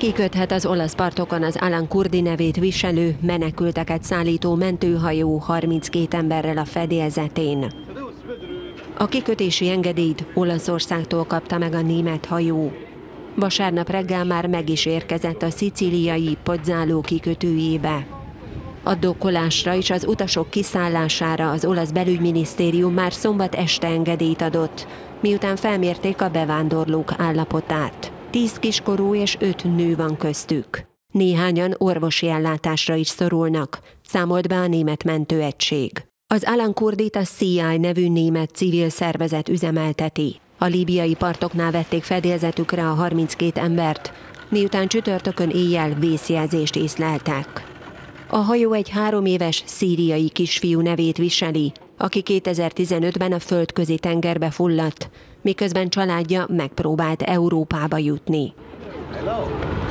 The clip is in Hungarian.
Kiköthet az olasz partokon az Alan Kurdi nevét viselő, menekülteket szállító mentőhajó 32 emberrel a fedélzetén. A kikötési engedélyt Olaszországtól kapta meg a német hajó. Vasárnap reggel már meg is érkezett a szicíliai Pozzallo kikötőjébe. A dokkolásra és az utasok kiszállására az olasz belügyminisztérium már szombat este engedélyt adott, miután felmérték a bevándorlók állapotát. 10 kiskorú és 5 nő van köztük. Néhányan orvosi ellátásra is szorulnak, számolt be a német mentőegység. Az Alan Kurdit a CI nevű német civil szervezet üzemelteti. A líbiai partoknál vették fedélzetükre a 32 embert, miután csütörtökön éjjel vészjelzést észleltek. A hajó egy 3 éves szíriai kisfiú nevét viseli, aki 2015-ben a Földközi tengerbe fulladt, miközben családja megpróbált Európába jutni.